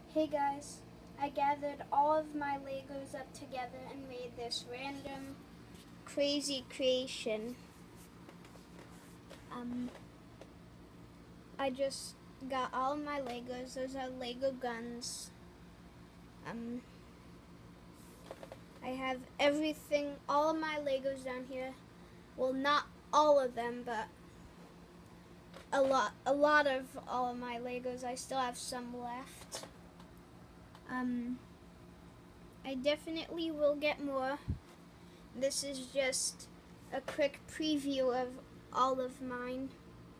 Hey guys, I gathered all of my Legos up together and made this random crazy creation. I just got all of my Legos. Those are Lego guns. I have everything, all of my Legos down here. Well, not all of them, but a lot of all of my Legos. I still have some left. I definitely will get more. This is just a quick preview of all of mine.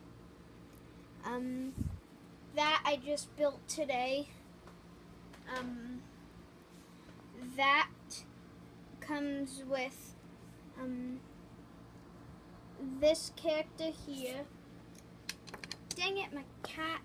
That I just built today. That comes with this character here. Dang it, my cat.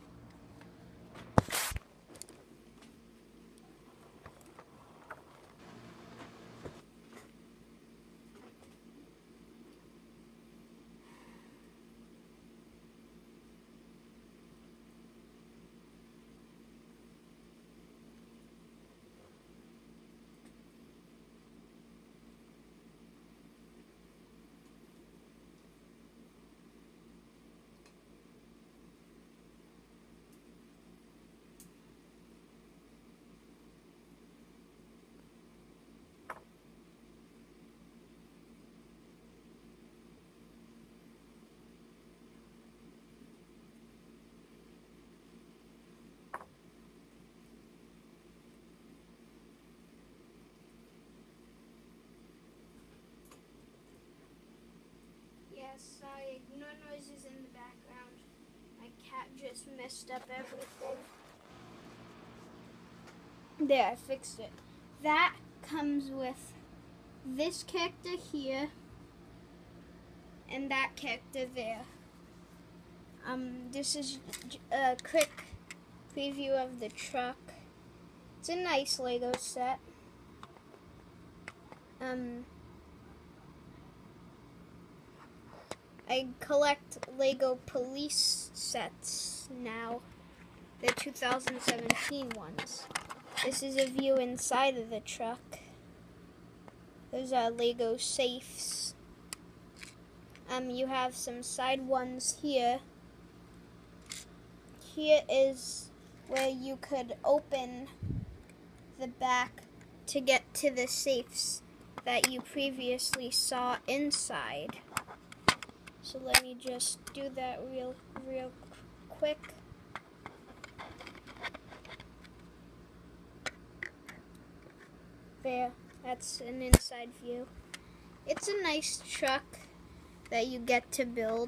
Sorry, ignore noises in the background. My cat just messed up everything. There, I fixed it. That comes with this character here and that character there. This is a quick preview of the truck. It's a nice Lego set. I collect Lego police sets now, the 2017 ones. This is a view inside of the truck. Those are Lego safes. You have some side ones here. Here is where you could open the back to get to the safes that you previously saw inside. So let me just do that real quick. There, that's an inside view. It's a nice truck that you get to build.